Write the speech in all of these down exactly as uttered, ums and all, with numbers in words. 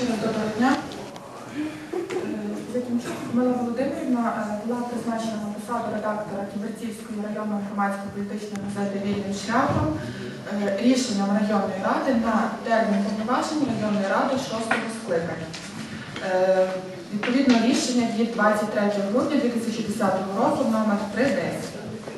Доброго дня. Мила Володимирівна була призначена на посаду редактора Ківерцівської районної громадської політичної газети «Вільним шляхом» рішенням районної ради на термін повноважень районної ради шостого скликання. Відповідно рішення від двадцять третього грудня дві тисячі десятого року номер три десять.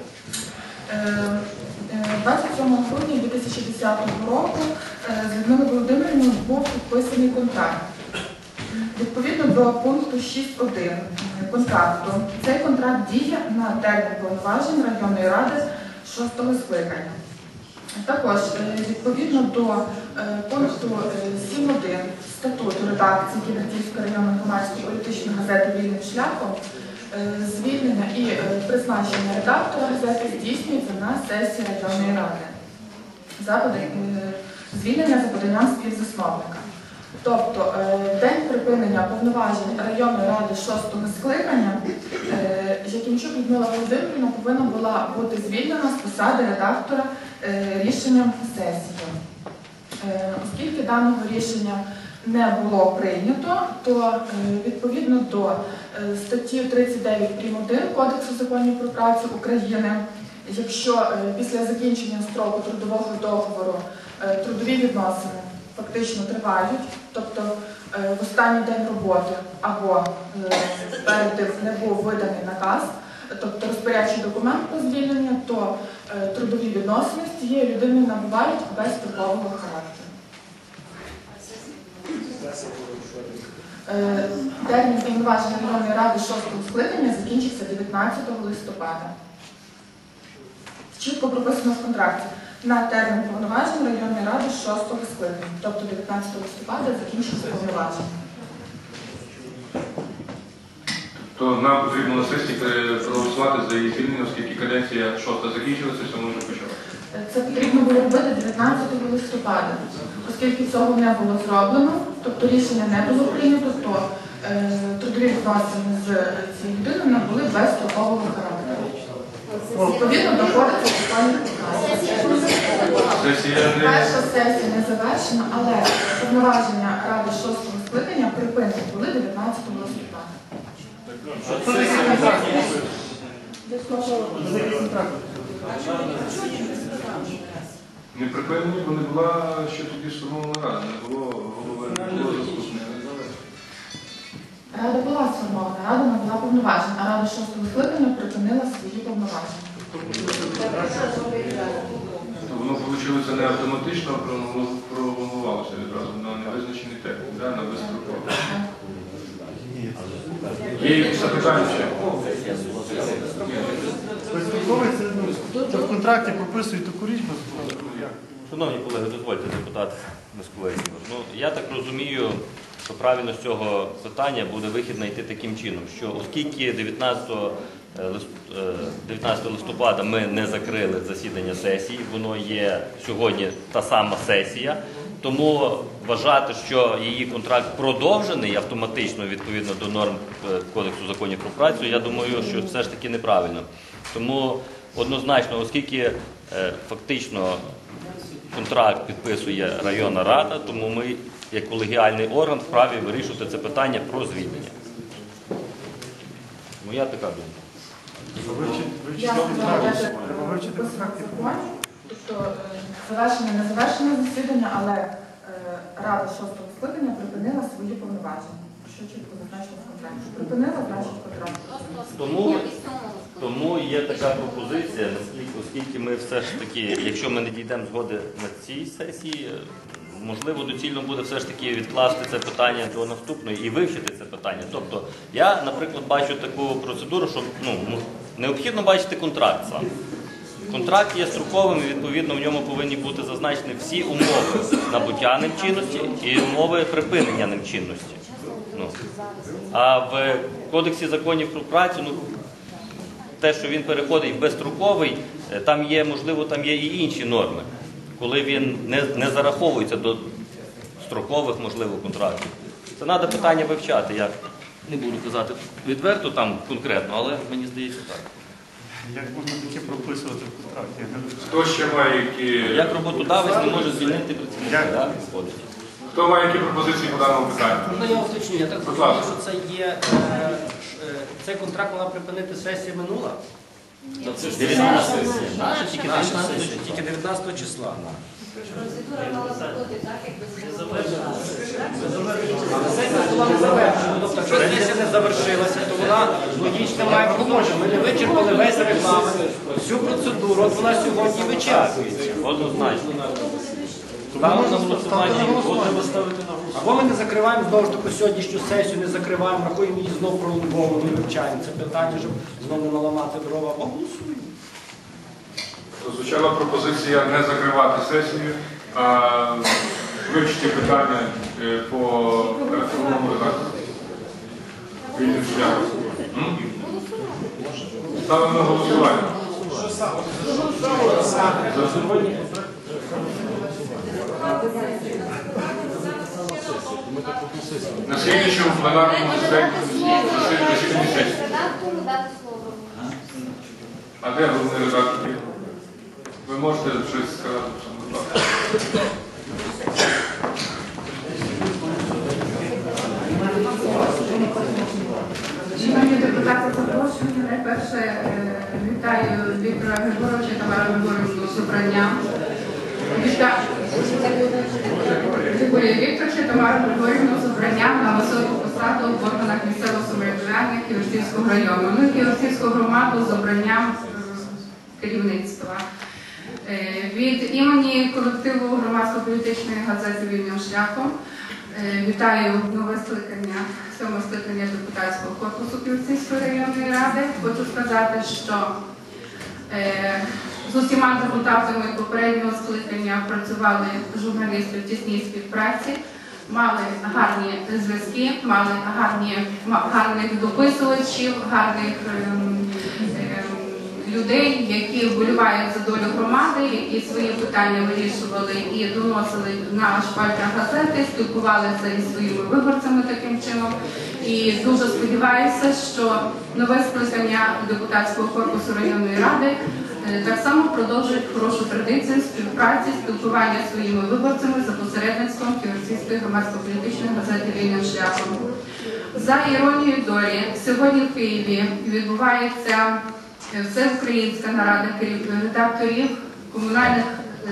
двадцять сьомого грудня дві тисячі десятого року з Людмилою Володимирівною був підписаний контракт. Відповідно до пункту шість один контракту, цей контракт діє на термін повноважень районної ради шостого скликання. Також, відповідно до пункту сім один статуту редакції Ківерцівської районної громадської політичної газети «Вільним шляхом», звільнення і призначення редактора газети здійснюється на сесії районної ради. Звільнення за поданням співзасновника. Тобто, день припинення повноважень районної ради шостого скликання Якимчук Людмила Володимирівна повинна була бути звільнена з посади редактора рішенням сесії. Оскільки даного рішення не було прийнято, то відповідно до статті тридцять дев'ять прим. один Кодексу законів про працю України, якщо після закінчення строку трудового договору трудові відносини фактично тривають, тобто в останній день роботи або перед тим не був виданий наказ, тобто розпорядчий документ про звільнення, то трудові відносини з цією людиною набувають безстрокового характеру. Термін повноважень районної ради шостого скликання закінчився дев'ятнадцятого листопада. Чітко прописано в контракті. На термін повноважень районної ради шостого скликання, тобто дев'ятнадцятого листопада закінчився повноваження. То нам потрібно на сесії проголосувати за її звільнення, оскільки каденція шоста закінчилася, все може почати. Це потрібно було робити дев'ятнадцятого листопада. Оскільки цього не було зроблено, тобто рішення не було прийнято, то е, трудові відносини з цією людиною набули безстрокового характеру. Відповідно до кодексу законів про працю. Перша сесія не завершена, але повноваження ради шостого скликання припинені були дев'ятнадцятого листопада. Не припинені, бо не була ще тоді сформована рада, не було голови, не було заступника. Рада була сформована, рада набула повноважень, а рада шостого скликання припинила свої повноваження. То воно вийшло не автоматично, а пролонгувалося відразу на невизначений термін, да, на безстроковий. Є якісь запитання ще? Безстроковий це в контракті прописують таку річ. Шановні колеги, дозвольте, депутат Московець. Ну, я так розумію, що правильно з цього питання буде вихід знайти таким чином, що оскільки дев'ятнадцятого листопада ми не закрили засідання сесії, воно є сьогодні та сама сесія, тому вважати, що її контракт продовжений автоматично відповідно до норм Кодексу законів про працю, я думаю, що все ж таки неправильно. Тому однозначно, оскільки е, фактично контракт підписує районна рада, тому ми, як колегіальний орган, вправі вирішувати це питання про звільнення. Моя така думка. Я вивчити законі, тобто завершення, не завершене засідання, але рада шостого скликання припинила свої повноваження. Що чітко зазначено в контракті. Припинила, значить контракт. Тому, тому є така пропозиція, оскільки ми все ж таки, якщо ми не дійдемо згоди на цій сесії, можливо, доцільно буде все ж таки відкласти це питання до наступної і вивчити це питання. Тобто, я, наприклад, бачу таку процедуру, що ну, необхідно бачити контракт сам. Контракт є строковим і, відповідно, в ньому повинні бути зазначені всі умови набуття ним чинності і умови припинення ним чинності. Ну. А в Кодексі законів про працю, ну, те, що він переходить в безстроковий, там є, можливо, там є і інші норми, коли він не, не зараховується до строкових, можливо, контрактів. Це треба питання вивчати. Я не буду казати відверто там конкретно, але мені здається так. Як можна таке прописувати в контракті? Хто ще має які... Як роботодавець не може звільнити працівника, так, виходить? Хто має які пропозиції по даному питанню? Ну, я уточню, я так Будь розумію, ласка. що це є, е, е, цей контракт мала припинити сесія минула? дев'ятнадцята сесія. Наша тільки дев'ятнадцятого, тільки дев'ятнадцятого числа. Процедура мала бути так, якби завершена. Але сесія була не завершена. Тобто, якщо сесія не завершилася, то вона логічно має продовжити. Ми не вичерпали весь регламент, всю процедуру, от вона сьогодні вичерпується. Однозначно. Ставимо на Ставте на голосування. Або ми не закриваємо знову ж таки сьогоднішню сесію, не закриваємо, рахуємо її знову пролонгованою, вивчаємо це питання, щоб знову не наламати дрова, або голосуємо. Звучала пропозиція не закривати сесію, а вивчити питання е, по електронному редактору. Вільним шляхом. М? Ставимо на голосування. На слідчому пленарному засіданні сесії. Редактору дати слово. А де головний редактор? Ви можете щось сказати? будь ласка? Шановні депутати, запрошую. Найперше е, вітаю Віктора Григоровича та Тамару Григоровичу з обранням. Вітаю Григорія Вікторовича та Тамару Григорівну з обранням на високу посаду в органах місцевого самоврядування Ківерцівського району. Ну і Ківерцівську громаду з обранням е, керівництва. Е, Від імені колективу громадсько-політичної газети «Вільним шляхом» е, вітаю нове скликання, сьоме скликання депутатського корпусу Ківерцівської районної ради. Хочу сказати, що е, з усіма депутатами попереднього скликання працювали журналісти в тісній співпраці, мали гарні зв'язки, мали гарні, ма- гарних дописувачів, гарних ем, ем, людей, які вболівають за долю громади, які свої питання вирішували і доносили на шпальтах газети, спілкувалися із своїми виборцями таким чином. І дуже сподіваюся, що нове скликання депутатського корпусу районної ради е, так само продовжить хорошу традицію співпраці, спілкування зі своїми виборцями за посередництвом Ківерцівської громадсько-політичної газети «Вільним шляхом». За іронією долі, сьогодні в Києві відбувається всеукраїнська нарада керів- редакторів, комунальних е,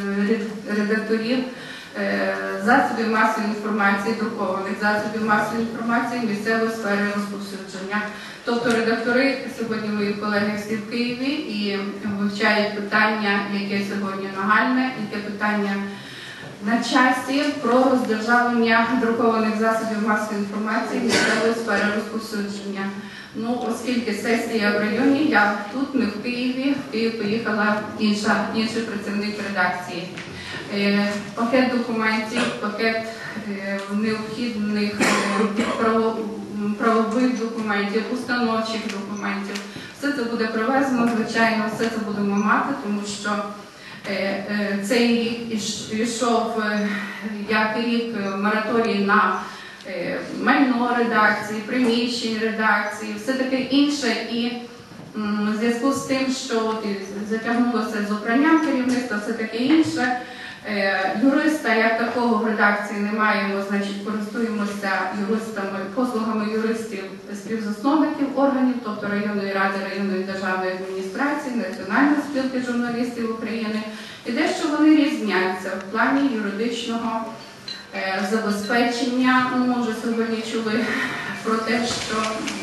е, редакторів е, засобів масової інформації, друкованих засобів масової інформації місцевої сфери розповсюдження. Тобто редактори, сьогодні мої колеги всі в Києві і вивчають питання, яке сьогодні нагальне, яке питання на часі про роздержавлення друкованих засобів масової інформації місцевої сфери розповсюдження. Ну, оскільки сесія в районі, я тут, не в Києві, в Київ поїхала інша, інший працівник редакції. Е, пакет документів, пакет е, необхідних е, право, правових документів, установчих документів. Все це буде привезено, звичайно, все це будемо мати, тому що е, е, цей рік іш- ішов е, як рік мораторій на е, майно редакції, приміщень редакції, все таке інше. І м, в зв'язку з тим, що от і затягнулося з обранням керівництва, все таке інше. Е, Юриста як такого в редакції не маємо, значить користуємося юристами, послугами юристів, співзасновників органів, тобто районної ради, районної державної адміністрації, Національної спілки журналістів України. І дещо вони різняться в плані юридичного е, забезпечення. Ну, може, сьогодні чули про те, що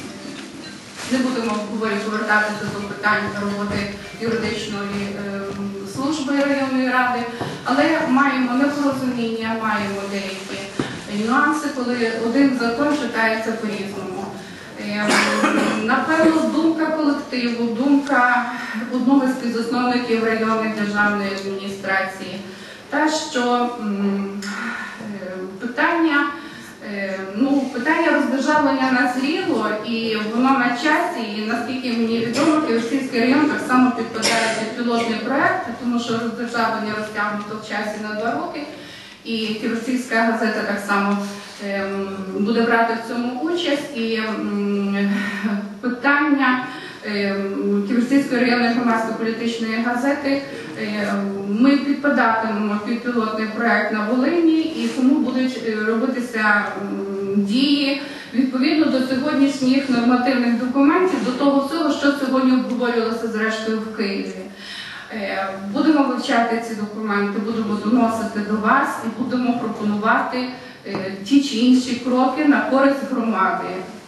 не будемо говорити повертатися до питань роботи юридичної е, служби районної ради, але маємо непорозуміння, маємо деякі нюанси, коли один закон читається по-різному. Е, напевно, думка колективу, думка одного з співзасновників районної державної адміністрації, та що м, е, питання Е, Ну, питання роздержавлення назріло, і воно на часі, і наскільки мені відомо, Ківерцівський район так само підпадає під пілотний проєкт, тому що роздержавлення розтягнуто в часі на два роки, і Ківерцівська газета так само е, буде брати в цьому участь, і м, питання е, Ківерцівської районної громадсько-політичної газети Е, Ми підпадатимемо під пілотний проект на Волині, і тому будуть е, робитися м, дії відповідно до сьогоднішніх нормативних документів, до того всього, що сьогодні обговорювалося зрештою в Києві. Е, Будемо вивчати ці документи, будемо доносити до вас і будемо пропонувати е, ті чи інші кроки на користь громади.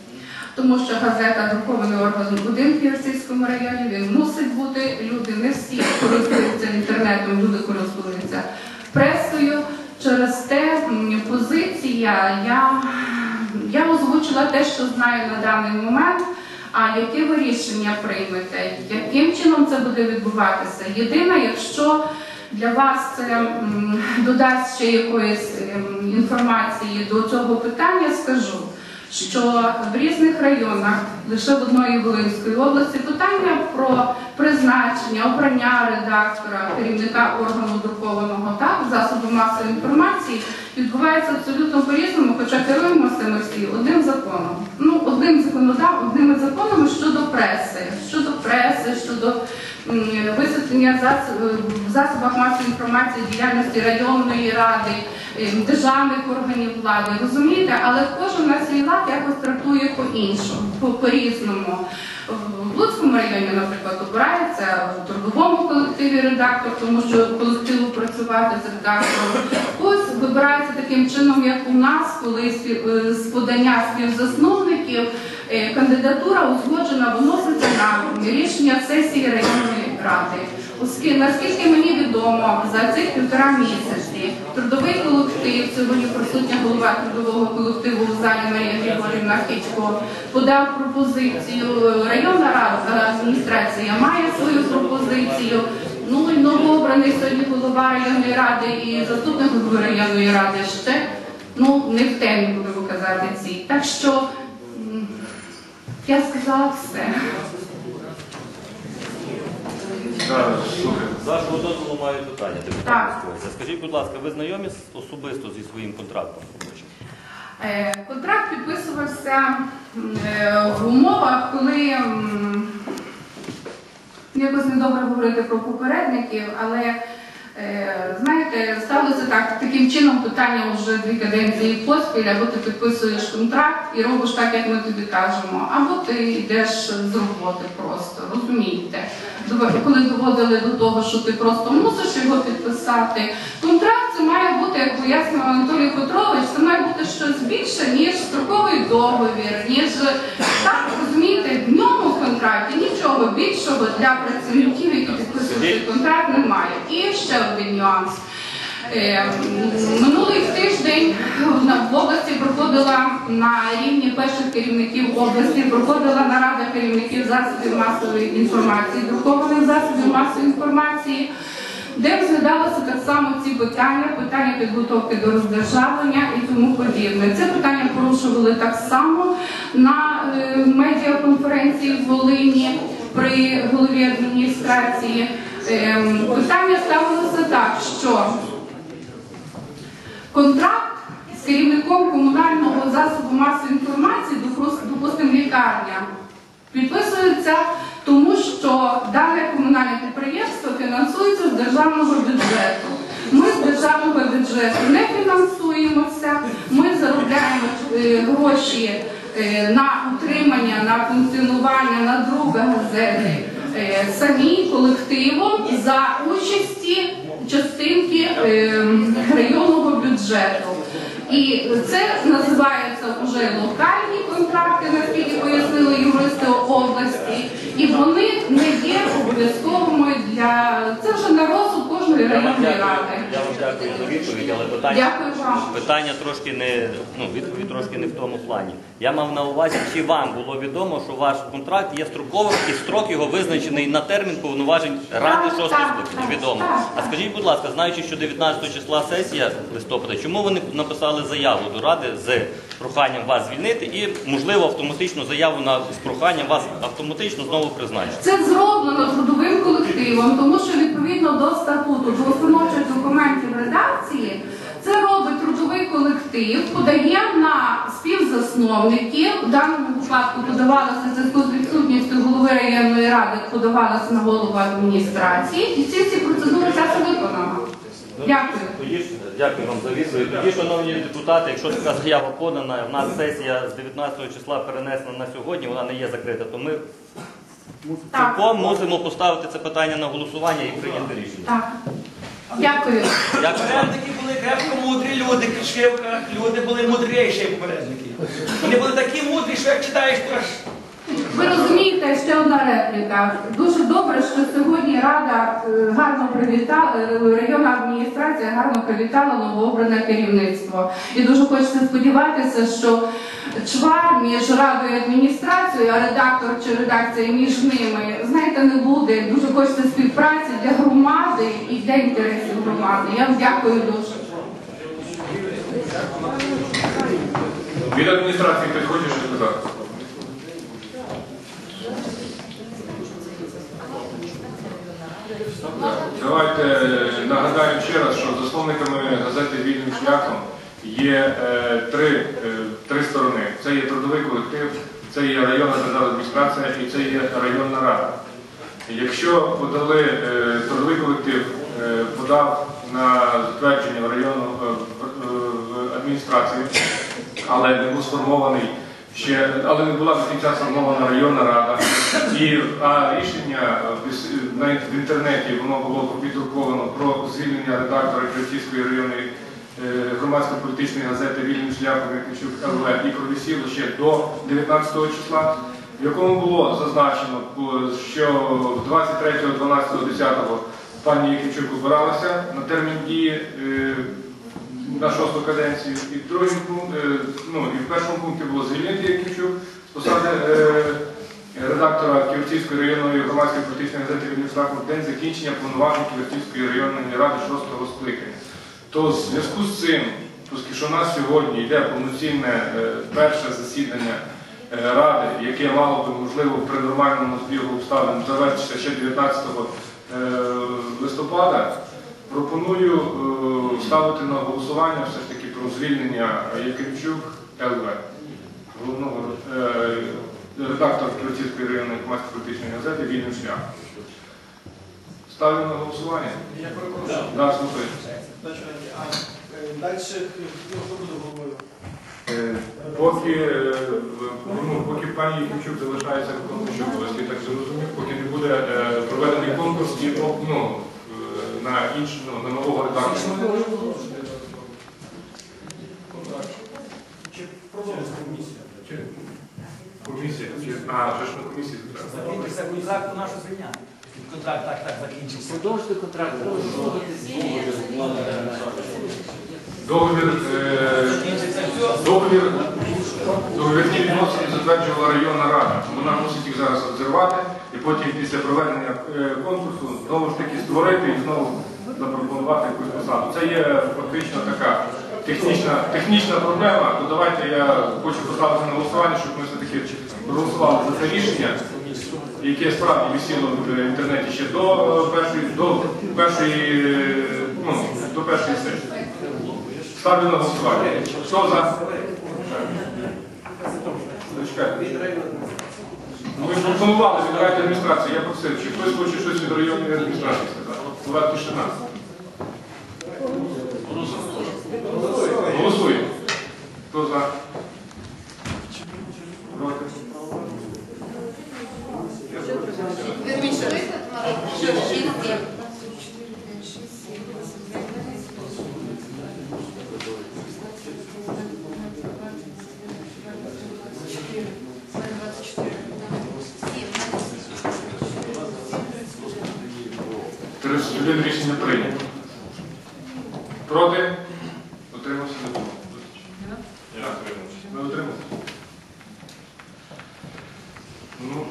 Тому що газета друкований орган будинків в Російському районі, він мусить бути, люди не всі користуються інтернетом, люди користуються пресою. Через те м, позиція, я, я озвучила те, що знаю на даний момент, а яке ви рішення приймете, яким чином це буде відбуватися. Єдине, якщо для вас це м, додасть ще якоїсь м, інформації до цього питання, скажу, що в різних районах, лише в одної Волинської області, питання про призначення, обрання редактора, керівника органу друкованого та засобу масової інформації відбувається абсолютно по-різному, хоча керуємося ми всі одним законом. Ну, одним законодав, одними законами щодо преси, щодо преси, щодо м, висвітлення засоб, в засобах масової інформації діяльності районної ради, м, державних органів влади, розумієте? Але кожен на свій лад якось трактує по-іншому, по- по-різному. В Луцькому районі, наприклад, обирається в трудовому колективі редактор, тому що колективу працювати з редактором. Ось вибирається таким чином, як у нас, коли спів- з подання співзасновників е, кандидатура узгоджена виноситься на рішення сесії районної ради. Оскільки, наскільки мені відомо, за цих півтора місяці трудовий колектив, сьогодні присутня голова трудового колективу у залі Марія Григорівна Хичко, подав пропозицію, районна рада, адміністрація має свою пропозицію, ну і новообраний сьогодні голова районної ради і заступник голови районної ради ще, ну не в темі, будемо казати, ці. Так що, м, я сказала все. Так, слухай. З вашого дозволу маю питання. депутат Так. Московиця. Скажіть, будь ласка, ви знайомі з- особисто зі своїм контрактом робочим? Е, Контракт підписувався е, в умовах, коли м, якось недобре говорити про попередників, але е, знаєте, ставилося так, таким чином питання вже дві каденції поспіль, або ти підписуєш контракт і робиш так, як ми тобі кажемо, або ти йдеш з роботи просто, розумієте? Коли доводили до того, що ти просто мусиш його підписати. Контракт це має бути, як пояснював Анатолій Петрович, це має бути щось більше, ніж строковий договір, ніж, так, розумієте, в ньому в контракті нічого більшого для працівників, які підписують цей контракт, немає. І ще один нюанс. Е, Минулий тиждень в області проходила на рівні перших керівників області, проходила нарада керівників засобів масової інформації, друкованих засобів масової інформації, де розглядалося так само ці питання, питання підготовки до роздержавлення і тому подібне. Це питання порушували так само на е, медіаконференції в Волині при голові адміністрації. Е, питання ставилося так, що контракт з керівником комунального засобу масової інформації, допустимо, лікарня, підписується тому, що дане комунальне підприємство фінансується з державного бюджету. Ми з державного бюджету не фінансуємося, ми заробляємо е, гроші е, на утримання, на функціонування, на друк газети е, самі колективом за участі частинки е, районного бюджету. І це називається вже локальні контракти, наскільки пояснили юристи області, і вони не є обов'язковими для... Це вже на розсуд кожної районної ради. Я вам дякую за відповідь, але питання, Дякую вам. питання трошки не, ну, відповідь трошки не в тому плані. Я мав на увазі, чи вам було відомо, що ваш контракт є строковим і строк його визначений на термін повноважень Ради шостого скликання. Відомо. А скажіть, будь ласка, знаючи, що дев'ятнадцятого числа сесія листопада, чому ви не написали заяву до Ради з проханням вас звільнити і, можливо, автоматичну заяву на, з проханням вас автоматично знову призначити? Це зроблено трудовим колективом, тому що відповідно до статуту, до установчих документів редакції, це робить трудовий колектив, подає на співзасновників співзасновників. В даному випадку подавалося в зв'язку з відсутністю голови районної ради, подавалося на голову адміністрації. І всі ці процедури часу виконано. Дякую. Тоді ж, дякую вам за відповідь. Тоді, шановні депутати, якщо така заява подана, в нас сесія з дев'ятнадцятого числа перенесена на сьогодні, вона не є закрита, то ми Так. цілком мусимо поставити це питання на голосування і прийняти рішення. Так. Дякую. Дякую вам. Попередники були крепко мудрі люди, в кишківках люди були мудріші попередники. Вони були такі мудрі, що як читаєш, то аж... Ви розумієте, ще одна репліка. Дуже добре, що сьогодні Рада е, гарно привітала, е, районна адміністрація гарно привітала новообране керівництво. І дуже хочеться сподіватися, що чвар між Радою і адміністрацією, а редактор чи редакція між ними, знаєте, не буде. Дуже хочеться співпраці для громади і для інтересів громади. Я вам дякую дуже. Від адміністрації хтось хоче щось сказати? Давайте нагадаємо ще раз, що засновниками газети «Вільним шляхом» є е, три, е, три сторони. Це є трудовий колектив, це є районна державна адміністрація і це є районна рада. Якщо подали, е, трудовий колектив е, подав на затвердження в районну е, в адміністрацію, але не був сформований ще, але не була до кінця сформована районна рада, і а рішення в, навіть в інтернеті воно було опубліковано про звільнення редактора Київської районної е, громадсько-політичної газети «Вільним шляхом» Якимчук Ел Ве і провисіло ще до дев'ятнадцятого числа, в якому було зазначено, що двадцять третього дванадцятого десятого пані Якимчук обиралася на термін дії е, на шосту каденцію. І в, другому, е, ну, і в першому пункті було звільнити Якимчук з посади е, редактора Ківерцівської районної громадської політичної газети «Вільним шляхом» в день закінчення повноважень Ківерцівської районної ради шостого скликання. То в зв'язку з цим, оскільки що у нас сьогодні йде повноцінне е, перше засідання е, ради, яке мало би, можливо, при нормальному збігу обставин завершитися ще дев'ятнадцятого листопада, пропоную е, ставити на голосування все ж таки про звільнення Якимчук Ел Ве, головного е, редактора Ківерцівської районної громадської політичної газети «Вільним шляхом». Ставлю на голосування? Я перепрошую. Да, слухаю. Далі, хто буде головою? Е, Поки, е, ну, поки пані Якимчук залишається виконуючим обов'язки, так зрозумів, поки не буде е, проведений конкурс і, ну, е, на інш, ну, на нового редактора. Чи продовжити комісію? Чи комісія? Чи, а, вже ж на комісії треба. Закінчився контракт, нашу звільняти. Контракт, так, так, закінчився. Продовжити контракт. Договір, е, договір, договірні відносини затверджувала районна рада. Вона мусить їх зараз розірвати і потім після проведення е, конкурсу знову ж таки створити і знову запропонувати якусь посаду. Це є фактично така технічна, технічна проблема. То давайте я хочу поставити на голосування, щоб ми все-таки проголосували за це рішення, яке справді висіло в інтернеті ще до першої, до першої, ну, до першої сесії. Ставлю на голосування. Хто за? Зачекайте. Ви пропонували від районної адміністрації, я просив, чи хтось хоче щось від районної адміністрації сказати. Була тишина. Голосуємо. Хто за? Проти? тридцять один рішення прийнято. Проти? Утримався? Не було. Я утримався. Ви утримався? Ну.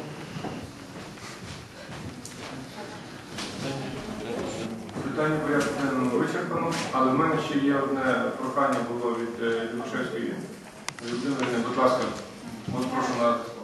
Питання порядку денного вичерпано, але в мене ще є одне прохання було від Любашевської Володимирівни. Будь ласка, от прошу на